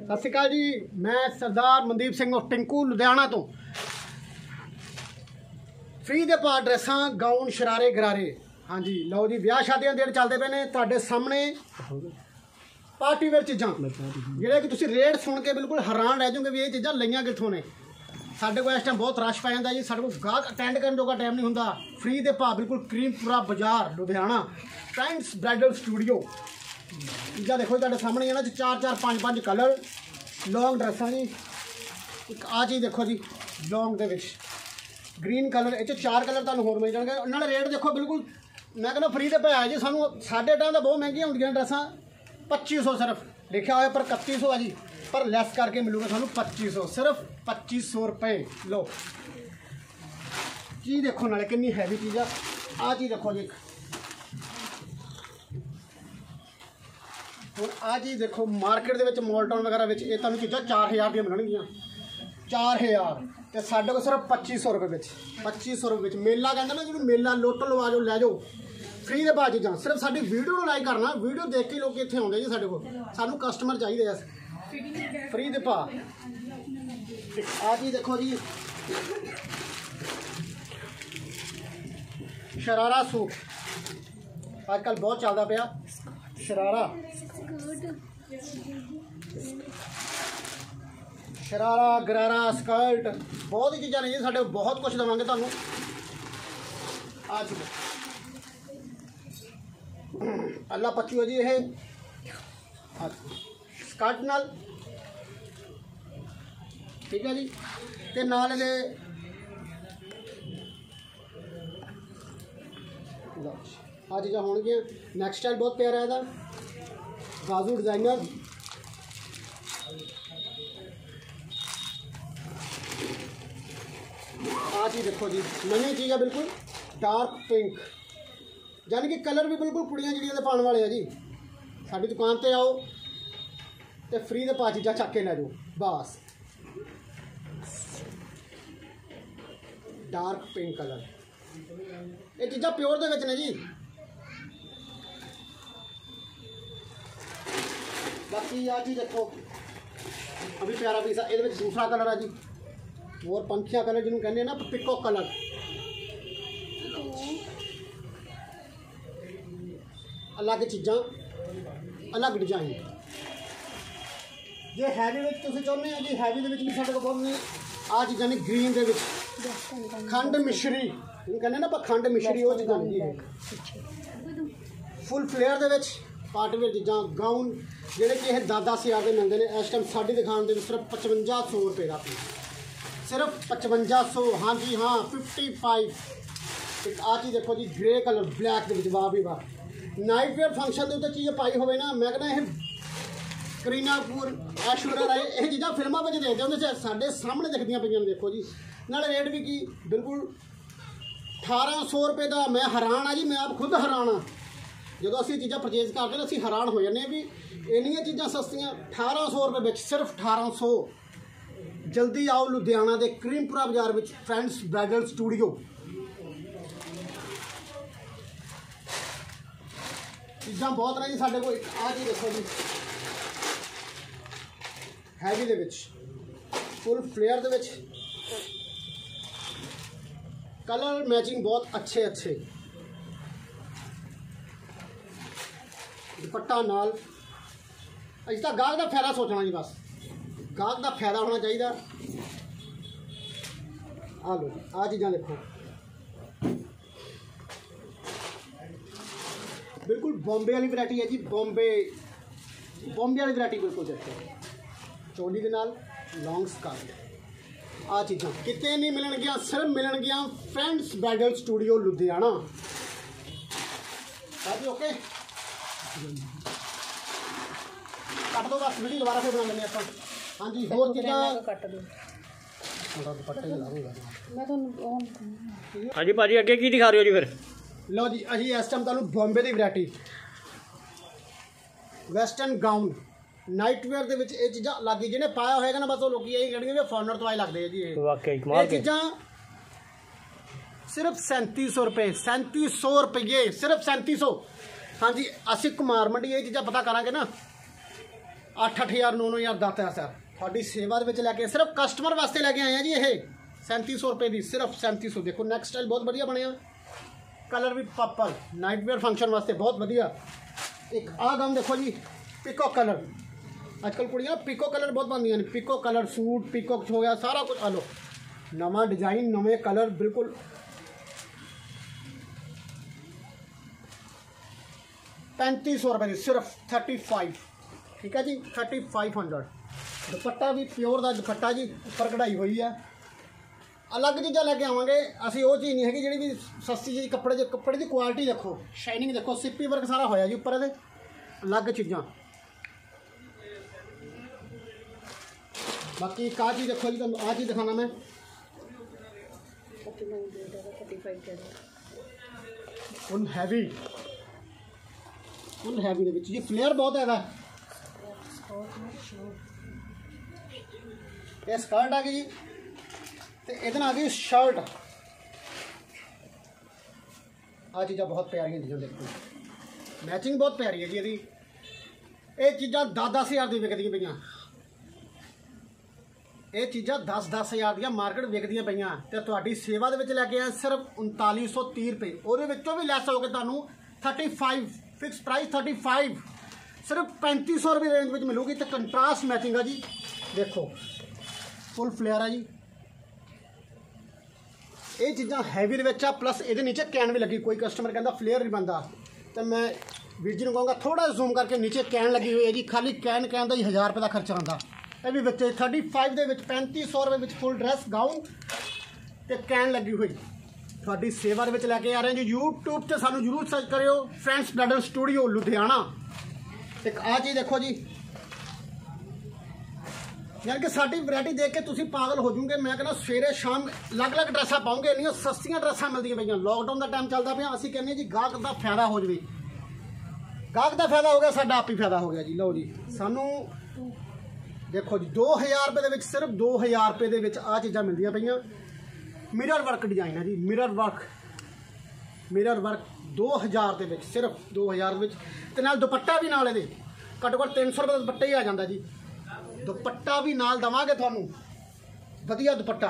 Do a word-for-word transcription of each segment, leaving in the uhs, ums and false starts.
सत श्री अकाल जी, मैं सरदार मनदीप सिंह टिंकू लुधियाना तो। फ्री दे पा ड्रेसां गाउन शरारे गरारे। हाँ जी लो जी, ब्याह शादियां दिन चलते पे ने तुहाडे सामने पार्टी वेयर चीज़ां जिहड़े कि तुसीं रेट सुन के बिल्कुल हैरान रह जाओगे भी ये चीज़ां लईआं कित्थों ने। साडे कोल इस टाइम बहुत रश पै जांदा जी, साडे कोल गाहक अटेंड करन जोगा टाइम नहीं हुंदा। फ्री दे पा बिल्कुल क्रीमपुरा बाजार लुधियाना, फ्रेंड्स ब्राइडल स्टूडियो। चीज़ां देखो तुहाडे सामने इन्हां च चार चार पांच पांच कलर लॉन्ग ड्रेसां जी। एक आ चीज़ देखो जी लॉन्ग दे विच ग्रीन कलर, इह च चार कलर तुहानूं होर मिल जाणगे। नाले रेट देखो बिल्कुल मैं कहना फ्री दे पे जी। सानूं साडे टाइम तो बहुत महंगियां हुंदियां ड्रेसां, पच्ची सौ सिर्फ लिखा हुआ पर इकत्ती सौ है जी, पर लैस करके मिलूगा सानूं पच्ची सौ, सिर्फ पच्ची सौ रुपये। लो चीज़ देखो नाले कितनी हैवी चीज़ आ। आ चीज़ देखो जी, हुण आ चीज़ देखो मार्केट दे विच मॉल टाउन वगैरह विच ये तुहानूं चीज़ां चार हज़ार दियां मिलणगियां, चार हज़ार ते साडे कोल सिर्फ पच्ची सौ रुपये विच, पच्ची सौ रुपये विच। मेला कहंदे ना जिहनूं मेला लुੱਟ लवा जाओ लै जाओ। फ्री दे भाव चीज़ां सिर्फ साडी वीडियो नूं लाइक करना, वीडियो देख के लोग इत्थे आउंदे जी साडे कोल, सानूं कस्टमर चाहिए आ फ्री दे भाव। आ चीज़ देखो जी शरारा सूट आजकल बहुत चलदा पिया, शरारा शरारा गरारा स्कर्ट बहुत ही चीज़ां ने जी साडे, बहुत कुछ देवांगे तुहानूं। आ चीज़ अल्लाह पच्चू है जी, ये स्कर्ट नाल ठीक है जी, ते नाल इहदे आ चीज़ां होणगियां। नैक्सट स्टाइल बहुत प्यारा है बाजू डिजाइनर। आ चीज़ देखो जी नवी चीज़ है बिल्कुल डार्क पिंक, यानी कि कलर भी बिल्कुल कुड़ियां जिहड़ियां पाने वाले आ जी। साडी दुकान ते आओ तो फ्री दे पा चीज़ां चक के लै जाओ बस। डार्क पिंक कलर, ये चीज़ां प्योर दे विच ने जी। बाकी आ चीज़ देखो अभी प्यारा पीस है, ये दूसरा कलर है जी और पंखिया कलर जिन्होंने कहने ना पिको कलर। अलग चीज़ां अलग डिजाइन। जे हैवी में तुसीं चाहुंदे हो जी, हैवी दे विच भी साडे कोल बहुत ने आ चीज़ां ने ग्रीन दे विच खंड मिश्री जिन्होंने कहने ना खंड मिश्री, वो चीज़ां जी फुल फ्लेयर दे विच पार्टी वेयर चीज़ां गाउन जिहड़े कि यह दस दस हज़ार के मिलते हैं। इस टाइम साडी दुकान दे सिर्फ पचवंजा सौ रुपये का पीस, सिर्फ पचवंजा सौ। हाँ जी हाँ फिफ्टी फाइव। एक आ चीज़ देखो जी ग्रे कलर ब्लैक के वाह भी वाह, नाइट वेयर फंक्शन के उत्ते चीज़ पाई होवे ना, मैं कहना यह करीना कपूर ऐश्वर्या राय यह चीज़ां फिल्मां में देखते होंगे, साडे सामने दिखदियां पईयां ने। देखो जी नाले रेट भी की बिल्कुल अठारह सौ रुपये का। मैं हैरान हाँ जी, मैं आप खुद हैरान हाँ जो असी चीज़ां परचेज करते असीं हैरान हो जाते भी इन्नियां चीज़ां सस्तियां। अठारह सौ रुपये विच सिर्फ अठारह सौ। जल्दी आओ लुधियाना के क्रीमपुरा बाजार में फ्रेंड्स ब्राइडल स्टूडियो। चीज़ां बहुत ने जी साडे कोल। आ चीज़ देखो जी हैवी दे विच फुल फ्लेयर दे विच कलर मैचिंग बहुत अच्छे अच्छे, दुपट्टा नाल। अज तक गाहक का फायदा सोचना जी, बस गाहक का फायदा होना चाहिए। आ लो जी आ चीज़ां देखो बिल्कुल बॉम्बे वाली वैरायटी है जी, बॉम्बे बॉम्बे वाली वैरायटी बिल्कुल देखो चोली के नाल लॉन्ग स्कर्ट। आ चीज़ां कितने नहीं मिलणगियां, सिर्फ मिलणगियां फ्रेंड्स ब्राइडल स्टूडियो लुधियाना। जी ओके कट दो बस, वीडियो दोबारा फिर बना लेंगे आप। हाँ जी होर चीज़ां हाँ जी भाजी अगे की दिखा रहे हो जी फिर? लो जी अभी इस टाइम तुहानूं बॉम्बे की variety western gown night wear दे विच ये चीज़ां लग गई जिन्हें पाया होएगा ना, बस वो लोग यही कहेंगे फॉरनर तो आए लगते हैं जी। ये चीज़ां सिर्फ सैंती सौ रुपये, सैंती सौ रुपये सिर्फ सैंती सौ। हाँ जी असी कुमार मंडी ये चीज़ां पता करांगे ना, ਅੱਠ ਅੱਠ ਹਜ਼ਾਰ ਨੌ ਨੌ ਹਜ਼ਾਰ ਦਸ ਹਜ਼ਾਰ ਤੁਹਾਡੀ ਸੇਵਾ ਦੇ ਵਿੱਚ ਲੈ ਕੇ ਸਿਰਫ ਕਸਟਮਰ ਵਾਸਤੇ ਲੈ ਕੇ ਆਏ ਆ ਜੀ। ਇਹ सैंती सौ रुपये की सिर्फ सैंती सौ। देखो नेक स्टाइल बहुत बढ़िया बनया, कलर भी पर्पल नाइट वेयर फंक्शन वास्ते बहुत बढ़िया। एक आ गम देखो जी पिको कलर, आजकल कुड़ियाँ पिको कलर बहुत बनदियां ने, पिको कलर सूट पिको हो गया सारा कुछ। आ लो नवा डिजाइन नवे कलर बिल्कुल पैंती सौ रुपये की सिर्फ थर्टी फाइव। ठीक है जी थर्टी फाइव हंड्रेड। दुपट्टा भी प्योर का दुपट्टा जी, उपर कढ़ाई हुई है। अलग चीज़ा लैके आवांगे असी, वो चीज़ नहीं है जी भी सस्ती जी कपड़े कपड़े की क्वालिटी देखो, शाइनिंग देखो, सिप्पी वर्क सारा होया जी उपर दे। अलग चीज़ां बाकी का चीज़ देखो जी, तुहानूं आ चीज़ दिखाना मैं फुल हैवी फुल हैवी दे विच जी फ्लेयर बहुत हैगा। ये स्कर्ट आ गई जी, तो इधर आ गई शर्ट। आ चीज़ा बहुत प्यारियां चीज़ां देखो, मैचिंग बहुत प्यारी है जी यदि। ये चीज़ां दस दस हज़ार दी विकदियां पईयां, ये चीज़ां दस दस हज़ार दी मार्केट विकदियां पईयां, ते तुहाडी सेवा दे विच लैके आए सिर्फ उनताली सौ तीह रुपये। उहदे विचों भी लैस हो के तुहानूं thirty five fix price thirty five सिर्फ पैंती सौ रुपये रेंज में मिलूगी। तो कंट्रास्ट मैचिंग है जी, देखो फुल फ्लेयर है जी। ये चीज़ां हैवी आ, प्लस ये नीचे कैन भी लगी। कोई कस्टमर कहता फ्लेयर नहीं बनता, तो मैं वीर जी को कहूँगा थोड़ा जूम करके नीचे कैन लगी हुई है जी। खाली कैन कैन का ही हज़ार रुपये का खर्चा आता। ये भी बच्चे थर्टी फाइव के पैंती सौ रुपये फुल ड्रैस गाउन तो कैन लगी हुई थोड़ी सेवा के लैके आ रहे हैं जी। यूट्यूब से सानू जरूर सर्च करो फ्रेंड्स ब्राइडल स्टूडियो लुधियाना। एक आ चीज़ देखो जी, यानी कि साड़ी वैरायटी देख के तुम पागल हो जूगे। मैं कहना सवेरे शाम अलग अलग ड्रैसा पाओगे, इन्नियां सस्तियां ड्रैसा मिलदियां पईयां। लॉकडाउन का टाइम चलता पाया, असीं कहने जी गाहक का फायदा हो जाए। गाहक का फायदा हो गया, साडा आप ही फायदा हो गया जी। लो जी सानू देखो जी दो हज़ार रुपये के सिर्फ दो हज़ार रुपये के आ चीज़ां मिलदियां पईयां। मिरर वर्क डिजाइन है जी, मिरर वर्क मिरर वर्क दो हज़ार के सिर्फ दो हज़ार के नाल दुपट्टा भी नाल इहदे घट्टो घट्ट तीन सौ रुपये का दुपट्टा ही आ जाता जी। दुपट्टा भी नाल दवांगे थानू वधिया दुपट्टा।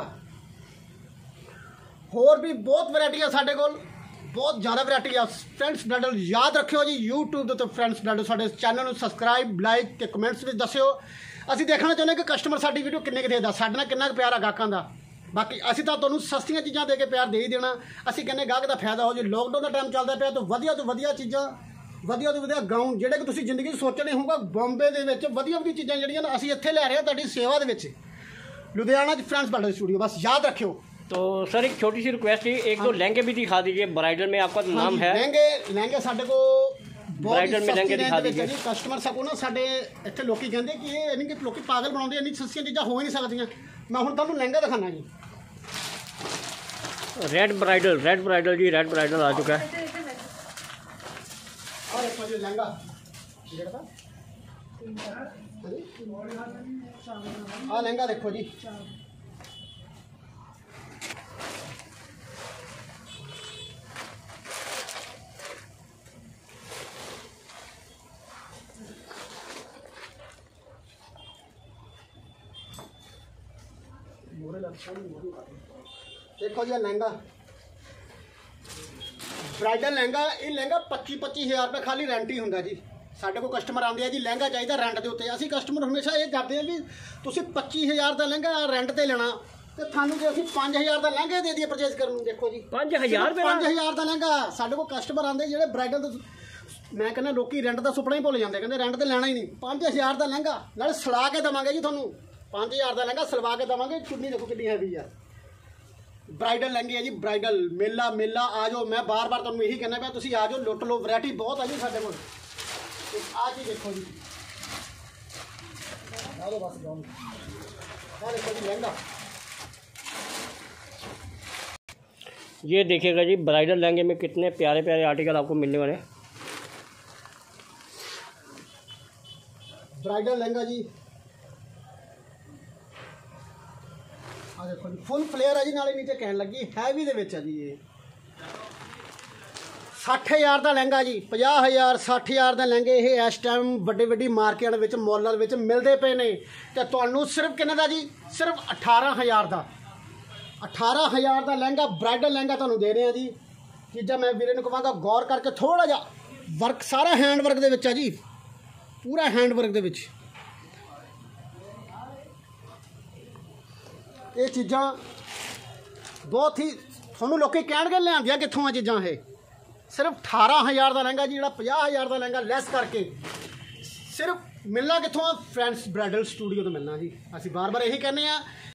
होर भी बहुत वैरायटी है साडे कोल, बहुत ज़्यादा वैरायटी है। फ्रेंड्स ब्राइडल याद रखियो जी, यूट्यूब तो फ्रेंड्स ब्राइडल साडे चैनल सब्सक्राइब लाइक ते कमेंट्स में दस्सियो। असी देखना चाहते हैं कि कस्टमर साडी वीडियो किन्ने कि देखदा, साडे नाल किन्ना प्यार है गाहकां दा। बाकी असी तो तुहानूं सस्तियां चीज़ां दे के प्यार दे ही देना। असी कहने गाहक का फायदा हो जी। लॉकडाउन का टाइम चलता पाया तो वधिया तो वधिया चीज़ां वधिया तो वधिया गाउन जिहड़े कि तुसीं जिंदगी सोचने होगा बॉम्बे दे विच वधिया वधिया चीज़ां जिहड़ियां असीं इत्थे लै रहे हैं तुहाडी सेवा दे विच लुधियाना फ्रेंड्स ब्राइडल स्टूडियो। बस याद रखियो। तो सर एक छोटी सी रिक्वेस्ट है, एक दो लहंगे भी दिखा दीजिए। ब्राइडल में आपका नाम है, लहंगे लहंगे साडे को ब्राइडल में लहंगे दिखा दीजिए। कस्टमर सगों ना साडे इत्थे लोकी कहंदे कि ये इन्नी कि लोकी पागल बनाउंदे, इन्नी सस्तियां चीज़ां हो ही नहीं सकदियां। मैं हुण तुहानूं लहंगा दिखाना जी। रेड ब्राइडल रेड ब्राइडल जी, रेड ब्राइडल आ चुका है। और एक मुझे लहंगा आ लहंगा देखो जी, देखो जी लहंगा ब्राइडल लहंगा। ये लहंगा पच्ची पच्ची हज़ार रुपये खाली रेंट ही होंगे जी। साढ़े को कस्टमर आते हैं जी लहंगा चाहिए रेंट के उत्ते। असीं कस्टमर हमेशा ये करते हैं भी तुसीं पच्ची हज़ार का लहंगा रेंट पर लेना तो थानू जो असीं पाँच हज़ार का लहंगा दे दिए परचेज करन। देखो जी पाँच हज़ार पाँच हज़ार का लहंगा साढ़े को कस्टमर आते जो ब्राइडल मैं कहना लोग रेंट का सुपना ही भुल जाते, कहते रेंट तो लेना ही नहीं। पाँच हज़ार का लहंगा नाले सला के देवांगे जी थानू। पाँच हज़ार का लहंगा सलवा के देवांगे। चुन्नी देखो कितनी हैवी है, ब्राइडल लहंगे है जी। ब्राइडल मेला मेला आ जाओ। मैं बार बार तुहानूं यही कहना पाया तुसीं आ जाओ लुट लो। वैरायटी बहुत है जी साडे कोल। आ चीज़ देखो जी, आ लो बस गाउन। आ देखो जी लहंगा, ये देखिएगा जी ब्राइडल लहंगे में कितने प्यारे प्यारे आर्टिकल आपको मिलने वाले हैं। ब्राइडल लहंगा जी आ देखो जी फुल फ्लेयर है जी, नाले नीचे कहन लगी हैवी दे विच है जी। ये ਸੱਠ ਹਜ਼ਾਰ ਦਾ ਲਹਿੰਗਾ ਜੀ, ਪੰਜਾਹ ਹਜ਼ਾਰ ਸੱਠ ਹਜ਼ਾਰ ਦਾ ਲਹਿੰਗੇ ਇਹ ਇਸ ਟਾਈਮ ਵੱਡੀ ਵੱਡੀ ਮਾਰਕੀਟਾਂ ਦੇ ਵਿੱਚ ਮੌਲਾਂ ਦੇ ਵਿੱਚ ਮਿਲਦੇ ਪਏ ਨੇ। ਤੇ ਤੁਹਾਨੂੰ ਸਿਰਫ ਕਿੰਨੇ ਦਾ ਜੀ? ਸਿਰਫ ਅਠਾਰਾਂ ਹਜ਼ਾਰ ਦਾ। ਅਠਾਰਾਂ ਹਜ਼ਾਰ ਦਾ ਲਹਿੰਗਾ, ਬ੍ਰਾਈਡਲ ਲਹਿੰਗਾ ਤੁਹਾਨੂੰ ਦੇ ਰਹੇ ਆ ਜੀ। ਚੀਜ਼ਾਂ ਮੈਂ ਵੀਰੇ ਨੂੰ ਕਹਾਂਗਾ ਗੌਰ ਕਰਕੇ, ਥੋੜਾ ਜਿਹਾ ਵਰਕ ਸਾਰਾ ਹੈਂਡ ਵਰਕ ਦੇ ਵਿੱਚ ਆ ਜੀ, ਪੂਰਾ ਹੈਂਡ ਵਰਕ ਦੇ ਵਿੱਚ। ਇਹ ਚੀਜ਼ਾਂ ਬਹੁਤ ਹੀ ਤੁਹਾਨੂੰ ਲੋਕੀ ਕਹਿਣਗੇ ਲਿਆਂਦੀਆਂ ਕਿੱਥੋਂ ਆ ਚੀਜ਼ਾਂ। ਇਹ ਸਿਰਫ ਅਠਾਰਾਂ ਹਜ਼ਾਰ ਦਾ ਲਹਿੰਗਾ ਜੀ, ਜਿਹੜਾ ਪੰਜਾਹ ਹਜ਼ਾਰ ਦਾ ਲਹਿੰਗਾ ਲੈਸ ਕਰਕੇ ਸਿਰਫ ਮਿਲਣਾ ਕਿੱਥੋਂ ਆ? ਫਰੈਂਡਸ ਬ੍ਰਾਈਡਲ ਸਟੂਡੀਓ ਤੋਂ ਮਿਲਣਾ ਜੀ। ਅਸੀਂ ਬਾਰ ਬਾਰ ਇਹੀ ਕਹਿੰਦੇ ਆ